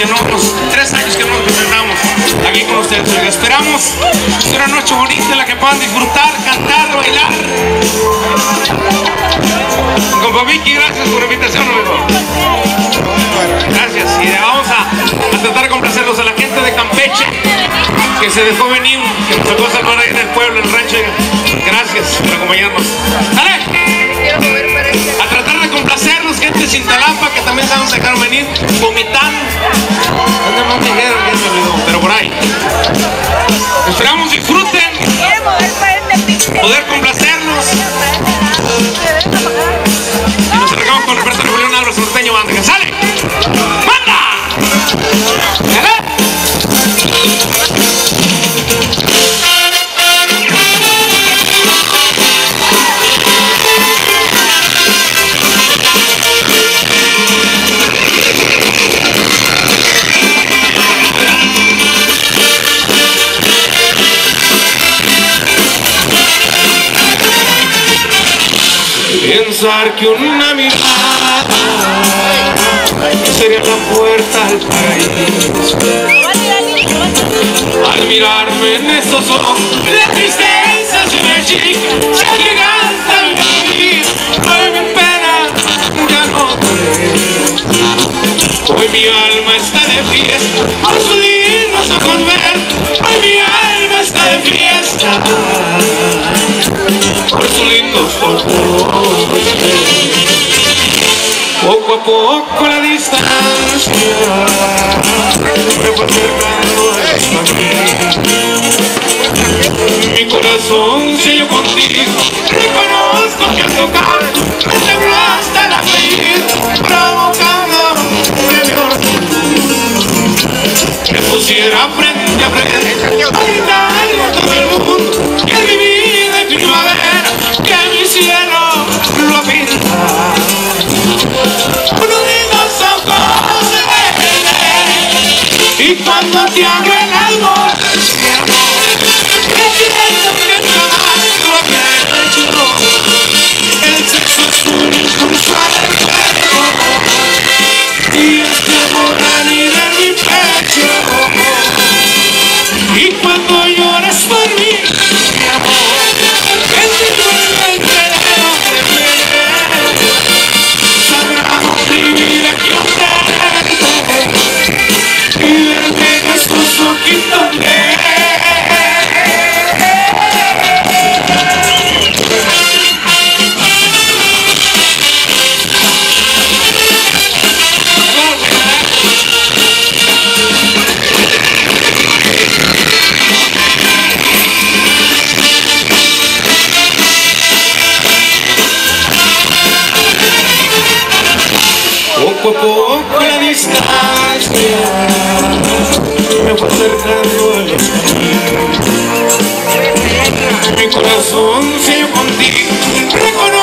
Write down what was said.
que no, unos 3 años que no nos presentamos aquí con ustedes. Esperamos que sea una noche bonita en la que puedan disfrutar, cantar, bailar. Compa Vicky, gracias por la invitación, amigo. Gracias. Y vamos a tratar de complacerlos a la gente de Campeche que se dejó venir, que nos tocó salvar ahí en el pueblo, en el rancho. Gracias por acompañarnos. ¡Dale! A tratar de complacernos, gente de Cintalapa que también se nos dejaron venir, vomitando. ¿Dónde más me dijeron que se olvidó? Pero por ahí. Esperamos disfruten, poder complacernos. Y nos acercamos con el repertorio de Julián Álvarez Norteño Banda. ¡Que sale! ¡Banda! ¡Dale! Pensar que una mirada sería la puerta al paraíso. Al mirarme en esos ojos de tristeza soy una chica, se agiganta mi vida. Hoy mi pena ya no creo. Hoy mi alma está de fiesta, por su lindos ojos ver. Hoy mi alma está de fiesta, por sus lindos ojos. Poco a poco la distancia me fue acercando a mí. Mi corazón se yo contigo, reconozco que al tocar me tembló hasta la apellido, provocando que mi orgullo me pusiera frente a frente a gritarle a todo el mundo que mi vida es primavera, que mi cielo lo pinta. Y cuando te abro el amor, mi amor, me siento que jamás lo había hecho. El sexo es un impulso al cuerpo y este amor anida en mi pecho. Y cuando lloras por mí, mi amor, que te vuelve el veneno de piel, sagrado privilegio y verme en estos ojitos de poco a poco la distancia me fue acercando a mi corazón se yo contigo.